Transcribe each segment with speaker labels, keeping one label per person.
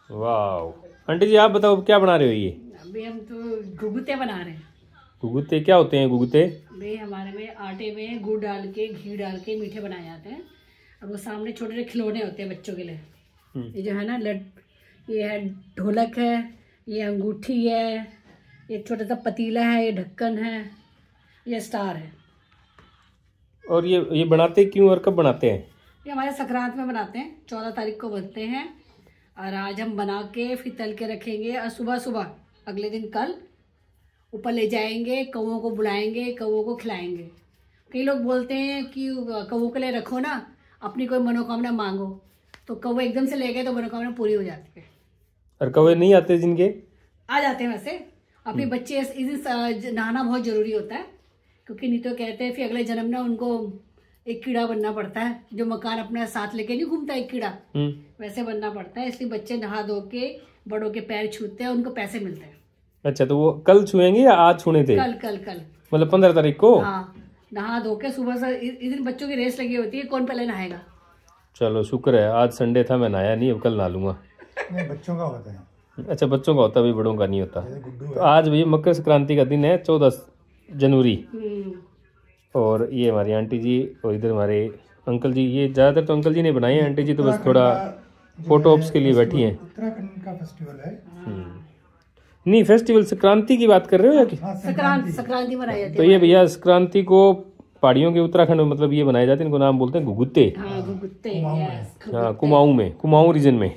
Speaker 1: वाह। आंटी जी आप बताओ क्या बना रहे हो ये?
Speaker 2: अभी हम तो घुघुते बना रहे हैं।
Speaker 1: घुघुते क्या होते हैं घुघुते?
Speaker 2: भाई हमारे में आटे में गुड़ डाल के घी डाल के मीठे बनाए जाते हैं। और वो सामने छोटे छोटे खिलौने होते हैं बच्चों के लिए। ये जो है ना ये है ढोलक है, ये अंगूठी है, ये छोटा सा पतीला है, ये ढक्कन है, ये स्टार है।
Speaker 1: और ये बनाते क्यों और कब बनाते हैं?
Speaker 2: ये हमारे संक्रांत में बनाते हैं, 14 तारीख को बनते हैं। और आज हम बना के फिर तल के रखेंगे और सुबह सुबह अगले दिन कल ऊपर ले जाएंगे, कौवों को बुलाएंगे, कौवों को खिलाएंगे। कई लोग बोलते हैं कि कौवों के लिए रखो ना, अपनी कोई मनोकामना मांगो, तो कौवे एकदम से ले गए तो मनोकामना पूरी हो जाती है। और
Speaker 1: कौवे नहीं आते जिनके?
Speaker 2: आ जाते हैं वैसे। अपने बच्चे इस दिन नहाना बहुत जरूरी होता है, क्योंकि नहीं तो कहते हैं फिर अगले जन्म में उनको एक कीड़ा बनना पड़ता है, जो मकान अपने साथ लेके नहीं घूमता एक कीड़ा, वैसे बनना पड़ता है। इसलिए बच्चे नहा धो के बड़ों के पैर छूते हैं, उनको पैसे मिलते हैं।
Speaker 1: अच्छा, तो वो कल छुएंगे या आज छूने थे?
Speaker 2: कल कल कल
Speaker 1: मतलब 15 तारीख को?
Speaker 2: हाँ, नहा धो के सुबह से। इस दिन बच्चों की रेस लगी होती है, कौन पहले नहाएगा।
Speaker 1: चलो शुक्र है, आज संडे था मैं नहाया नहीं, अब कल नहा लूंगा।
Speaker 3: नहीं, बच्चों का होता है।
Speaker 1: अच्छा, बच्चों का होता है, बड़ों का नहीं होता। तो आज भैया मकर संक्रांति का दिन है, 14 जनवरी। और ये हमारी आंटी जी और इधर हमारे अंकल जी। ये ज्यादातर तो अंकल जी ने बनाए हैं, आंटी जी तो बस थोड़ा फोटो ऑप्स के लिए बैठी हैं।
Speaker 3: उत्तराखंड का फेस्टिवल है।
Speaker 1: नहीं, फेस्टिवल संक्रांति की बात कर रहे हो या क्या?
Speaker 2: संक्रांति मनाई जाती है।
Speaker 1: तो ये भैया संक्रांति को पहाड़ियों के उत्तराखंड में मतलब ये बनाए जाते हैं, इनको नाम बोलते हैं घुघुते। हाँ, कुमाऊं रीजन में।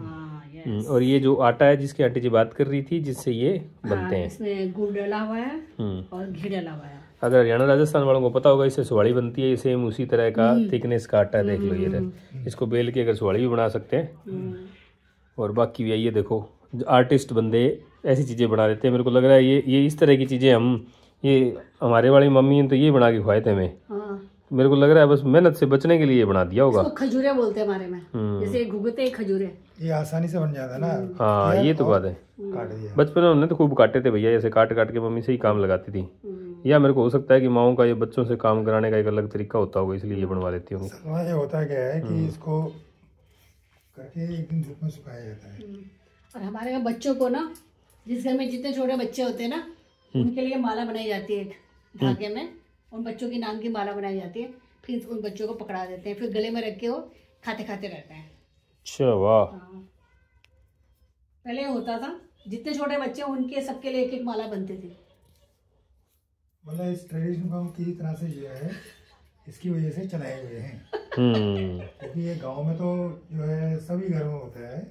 Speaker 1: और ये जो आटा है जिसकी आंटी जी बात कर रही थी, जिससे ये बनते हैं,
Speaker 2: इसमें गुड़ डाला हुआ है और घी डाला हुआ है।
Speaker 1: अगर हरियाणा राजस्थान वालों को पता होगा, इससे सुवाड़ी बनती है, सेम उसी तरह का थिकनेस का आटा है। देख लो ये इसको बेल के अगर सुवाड़ी भी बना सकते हैं। और बाकी भी ये देखो, आर्टिस्ट बंदे ऐसी चीजें बना देते हैं। मेरे को लग रहा है ये इस तरह की चीजें ये हमारे वाली मम्मी ने तो ये बना के खुआए थे हमें। मेरे को लग रहा है बस मेहनत से बचने के लिए बना दिया होगा।
Speaker 2: खजूरे बोलते हैं हमारे में, जैसे घुघुते खजूरे।
Speaker 3: ये आसानी से बन जाता है ना।
Speaker 1: हाँ, ये तो बात है। बचपन में हमने तो खूब काटे थे भैया, ऐसे काट काट के मम्मी से ही काम लगाती थी। या मेरे को हो सकता है कि माओ का ये बच्चों से काम कराने का एक अलग तरीका होता होगा, इसलिए ये बनवा लेती होंगी।
Speaker 3: ये होता क्या है कि इसको करके एक दिन धूप में सुखाया जाता है।
Speaker 2: और हमारे में बच्चों को ना, जिस घर में जितने छोटे बच्चे होते हैं ना, उनके लिए माला बनाई जाती है धागे में। उन बच्चों के नाम की माला बनाई जाती है, फिर उन बच्चों को पकड़ा देते हैं, फिर गले में रख के वो खाते खाते रहते हैं।
Speaker 1: अच्छा, वाह।
Speaker 2: पहले होता था, जितने छोटे बच्चे उनके सबके लिए एक एक माला बनती थी।
Speaker 3: मतलब इस ट्रेडिशन को हम किसी तरह से जो है इसकी वजह से चलाए हुए हैं। क्योंकि ये गांव में तो जो है सभी घरों में होता है।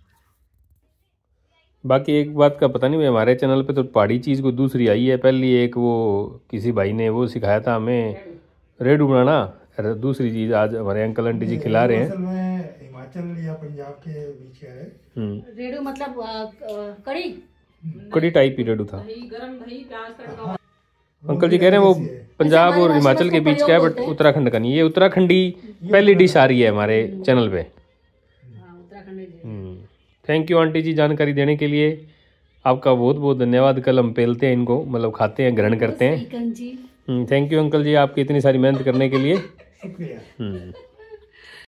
Speaker 1: बाकी एक बात का पता नहीं, हमारे चैनल पे तो पहाड़ी चीज़ को दूसरी आई है। पहली एक वो किसी भाई ने वो सिखाया था हमें रेडू बनाना, दूसरी चीज़ आज हमारे अंकल आंटी जी खिला रहे हैं।
Speaker 3: हिमाचल या पंजाब के बीच का है
Speaker 2: रेडू, मतलब
Speaker 1: कड़ी टाइप ही रेडू था। अंकल जी कह रहे हैं वो पंजाब और हिमाचल के बीच का है, बट उत्तराखंड का नहीं। ये उत्तराखंडी पहली डिश आ रही है हमारे चैनल पे। थैंक यू आंटी जी जानकारी देने के लिए, आपका बहुत बहुत धन्यवाद। कल हम पेलते हैं इनको, मतलब खाते हैं, ग्रहण करते हैं। थैंक यू अंकल जी, आपकी इतनी सारी मेहनत करने के लिए।
Speaker 3: शुक्रिया।